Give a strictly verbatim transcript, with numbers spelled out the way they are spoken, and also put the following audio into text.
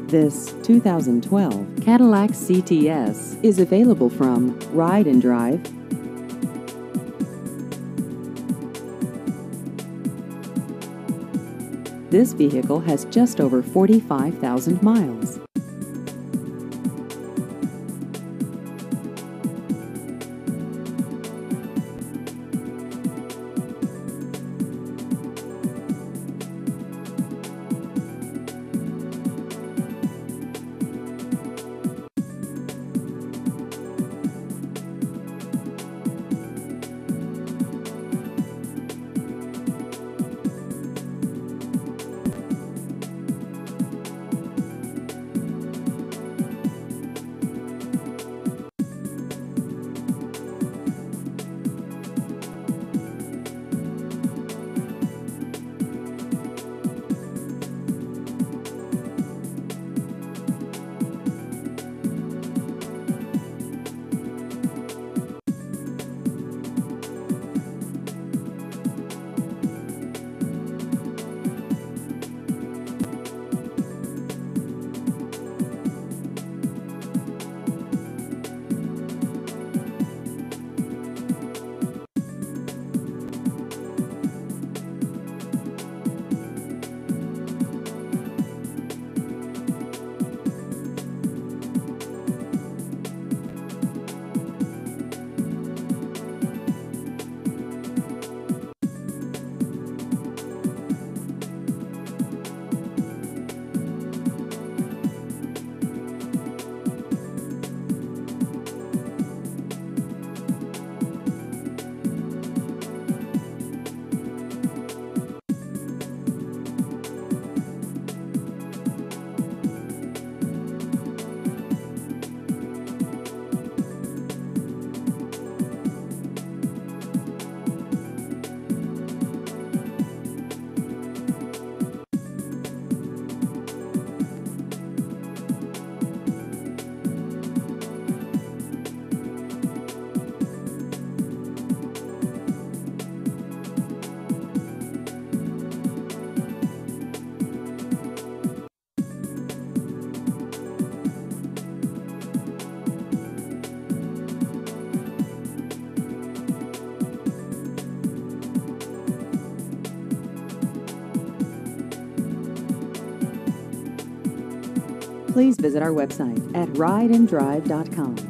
This two thousand twelve Cadillac C T S is available from Ride and Drive. This vehicle has just over forty-five thousand miles. Please visit our website at ride and drive dot com.